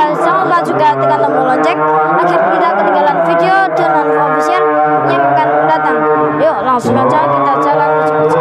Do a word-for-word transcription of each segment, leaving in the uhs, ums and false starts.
subscribe, jangan lupa juga tekan tombol lonceng agar tidak ketinggalan video dan info official yang akan datang. Yuk langsung aja kita jalan menuju.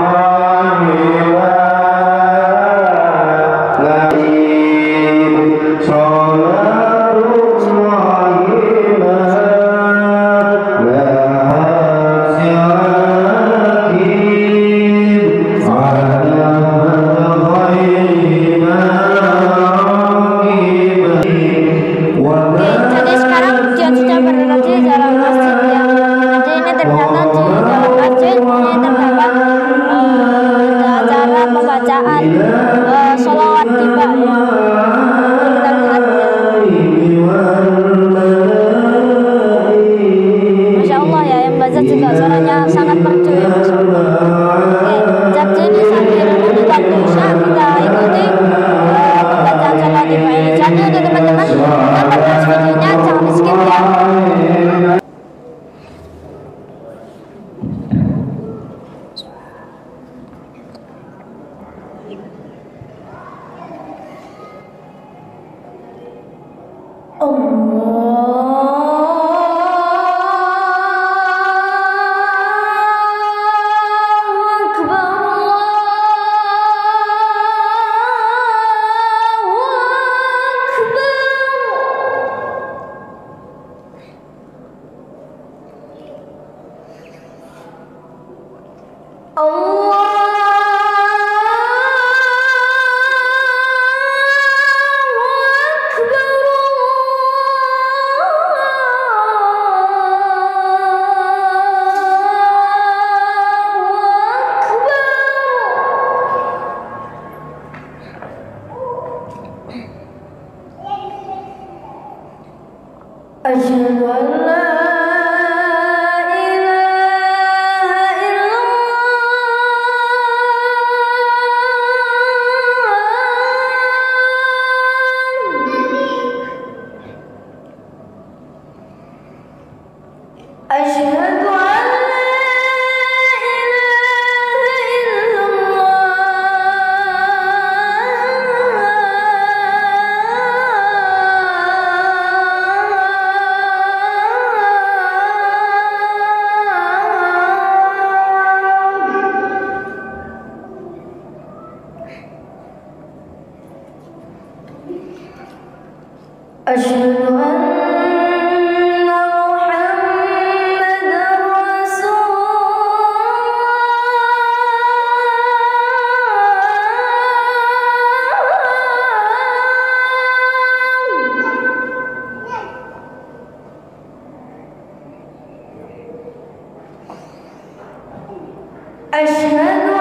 Bacaan uh, sholawat tiba ya. Kita lihat ya. Masya Allah ya, yang baca juga suaranya sangat merdu ya, Masya Allah. Oke, jadi ini sambil menunggu waktu isya kita ikuti uh, pembacaan sholawat tiba ini. Jadi untuk teman-teman yang menonton videonya jangan di skip ya. Asyhadu an la ilaha illallah. Asyhadu an Asyhadu anna Muhammadar Rasul. Asyhadu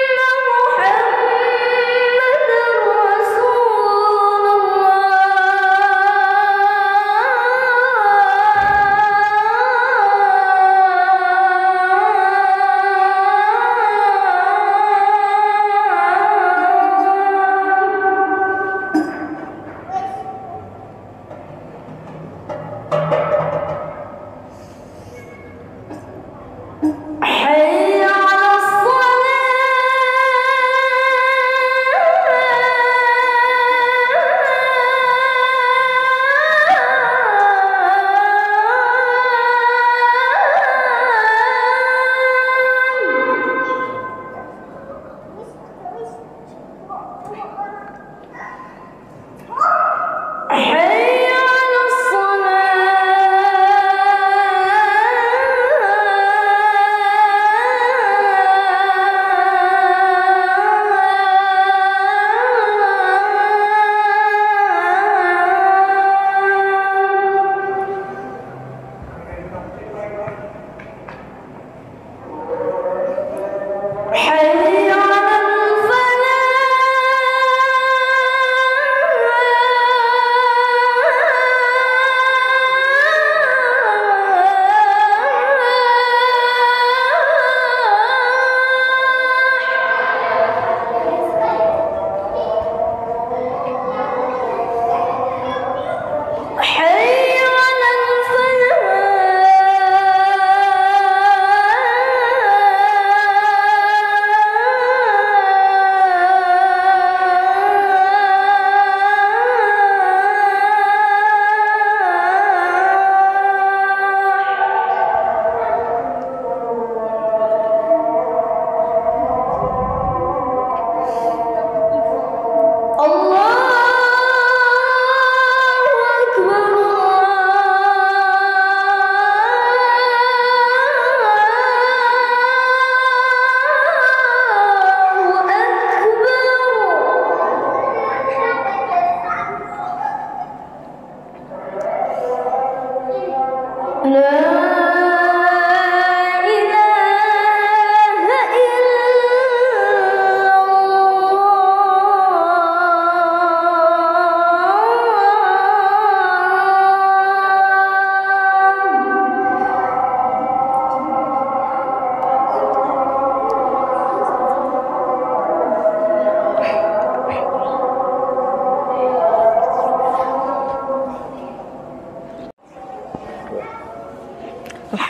anna Muhammadar Rasulullah.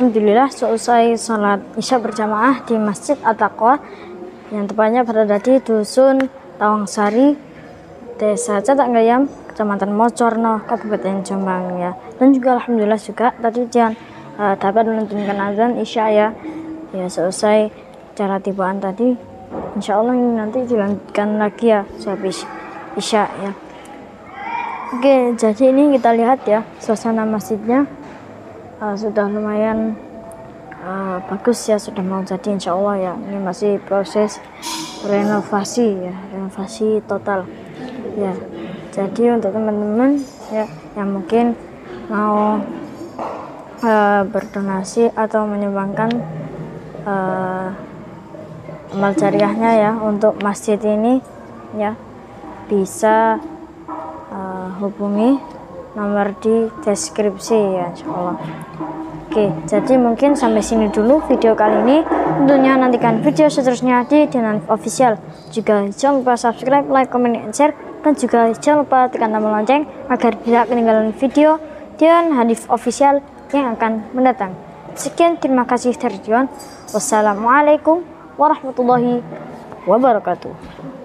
alhamdulillah selesai sholat isya berjamaah di Masjid At-Taqwa yang tepatnya berada di Dusun Tawangsari, Desa Catak Gayam, Kecamatan Mocorno, Kabupaten Jombang ya. Dan juga alhamdulillah juga tadi jangan uh, dapat menuntunkan azan isya ya. Ya selesai cara tibaan tadi. Insya Allah ini nanti dilanjutkan lagi ya sehabis isya ya. Oke, jadi ini kita lihat ya suasana masjidnya uh, sudah lumayan uh, bagus ya, sudah mau jadi insya Allah ya. Ini masih proses renovasi ya, renovasi total ya. Jadi untuk teman-teman ya yang mungkin mau uh, berdonasi atau menyumbangkan uh, amal jariahnya ya untuk masjid ini ya, bisa uh, hubungi nomor di deskripsi ya insyaallah. Oke, jadi mungkin sampai sini dulu video kali ini. Tentunya nantikan video seterusnya di Dinan Official. Juga jangan lupa subscribe, like, comment, and share, dan juga jangan lupa tekan tombol lonceng agar tidak ketinggalan video Dian Hanif Official yang akan mendatang. Sekian, terima kasih dari Dian. Wassalamualaikum warahmatullahi wabarakatuh.